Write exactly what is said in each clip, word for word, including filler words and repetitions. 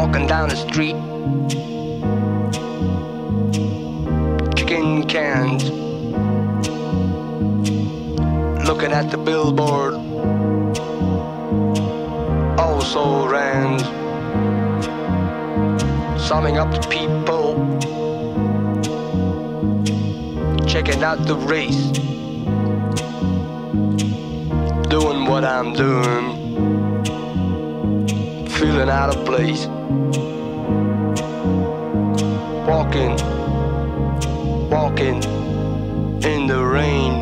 walking down the street, chicken cans, looking at the billboard, also ran, summing up the people, checking out the race, doing what I'm doing, feeling out of place, walking, walking in the rain.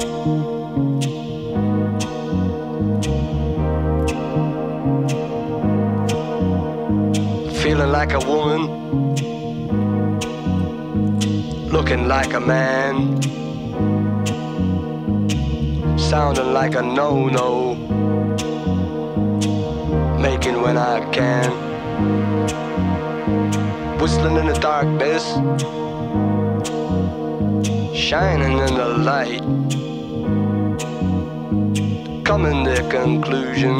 Feeling like a woman, looking like a man, sounding like a no-no, making when I can, whistling in the darkness, shining in the light, coming to conclusion,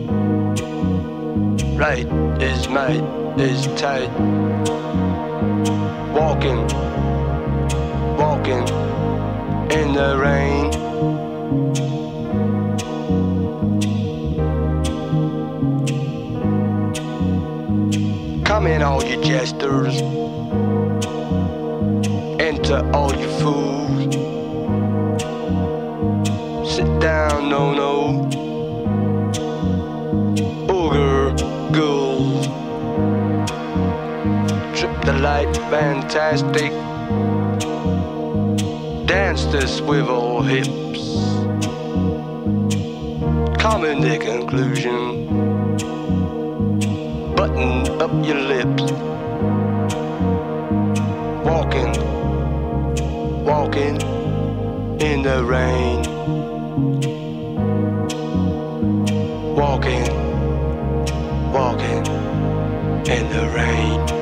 right is might is tight, walking, walking in the rain. Come in, all you jesters, enter all you fools, sit down, no, no, ogre ghouls, trip the light, fantastic, dance the swivel hips, come in the conclusion, button up your lips, walking, walking in the rain, walking, walking in the rain.